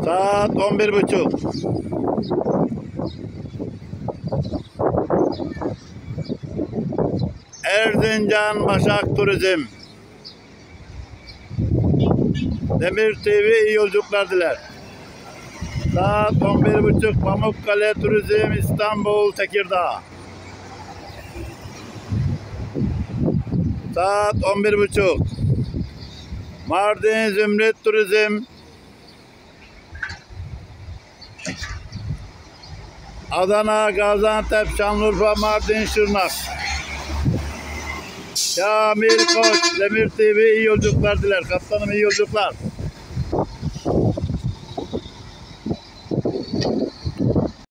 Saat 11.30. Erzincan Başak Turizm. Demir TV iyi yolculuklar diler. Saat 11.30 Pamukkale Turizm İstanbul Tekirdağ. Saat 11.30 Mardin Zümrüt Turizm Adana, Gaziantep, Şanlıurfa, Mardin, Şırnak. Kamil Koç, Demir TV iyi yolculuklar diler. Kaptanım iyi yolculuklar.